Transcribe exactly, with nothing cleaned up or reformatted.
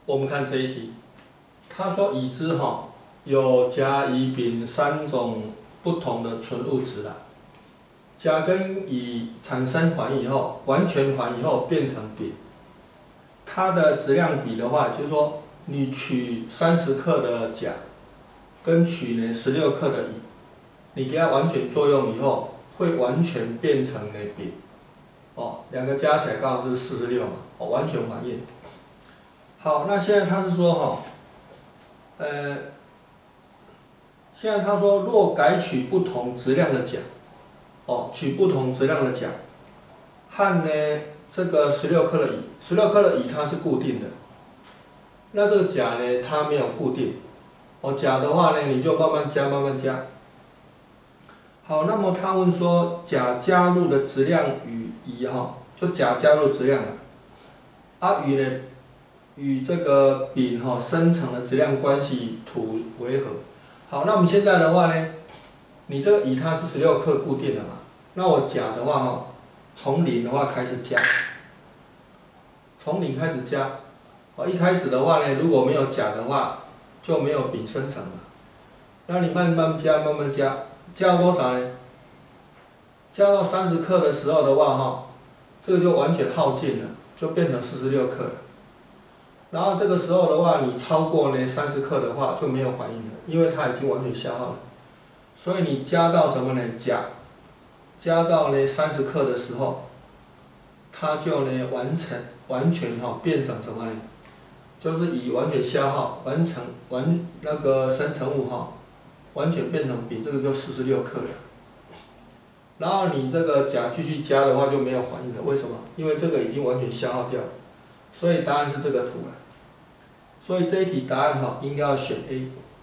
我们看这一题，他说已知哈有甲、乙、丙三种不同的纯物质啦。甲跟乙产生环以后，完全环以后变成丙，它的质量比的话，就是说你取三十克的甲，跟取呢十六克的乙，你给它完全作用以后，会完全变成呢丙。哦，两个加起来刚好是四十六嘛，哦，完全还原。好，那现在他是说哈，呃，现在他说若改取不同质量的钾，哦，取不同质量的钾，和呢这个十六克的乙，十六克的乙它是固定的，那这个钾呢它没有固定，哦，钾的话呢你就慢慢加慢慢加。好，那么他问说钾加入的质量与乙哈，就钾加入质量了，啊乙呢与这个丙哈生成的质量关系图为何？好，那我们现在的话呢，你这个乙它是十六克固定的嘛，那我钾的话哈，从零的话开始加，从零开始加，哦一开始的话呢，如果没有钾的话，就没有丙生成了，那你慢慢加慢慢加。加到多少呢？加到三十克的时候的话，哈，这个就完全耗尽了，就变成四十六克了。然后这个时候的话，你超过呢三十克的话就没有反应了，因为它已经完全消耗了。所以你加到什么呢？钾，加到呢三十克的时候，它就呢完成完全哈变成什么呢？就是以完全消耗完成完那个生成物哈。完全变成丙，这个就四十六克了。然后你这个钾继续加的话就没有反应了，为什么？因为这个已经完全消耗掉了。所以答案是这个图了。所以这一题答案哈应该要选 A。